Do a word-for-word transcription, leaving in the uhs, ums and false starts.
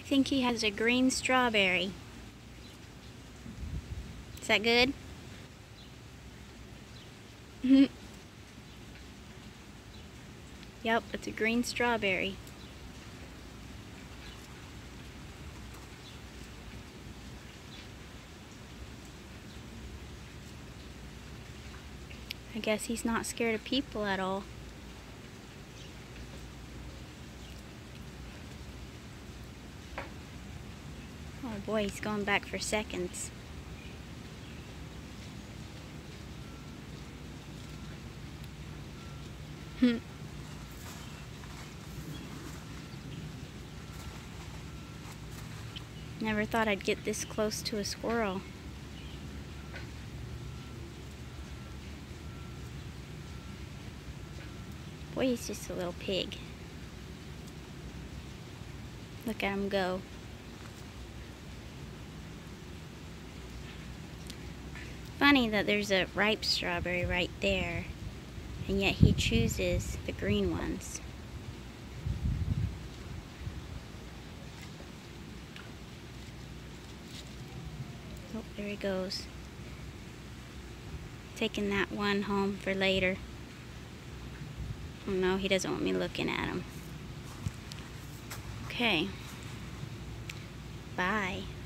think he has a green strawberry. Is that good? Yep, it's a green strawberry. I guess he's not scared of people at all. Oh boy, he's going back for seconds. Hmm. Never thought I'd get this close to a squirrel. Boy, he's just a little pig. Look at him go. Funny that there's a ripe strawberry right there, and yet he chooses the green ones. Oh, there he goes. Taking that one home for later. Oh no, he doesn't want me looking at him. Okay. Bye.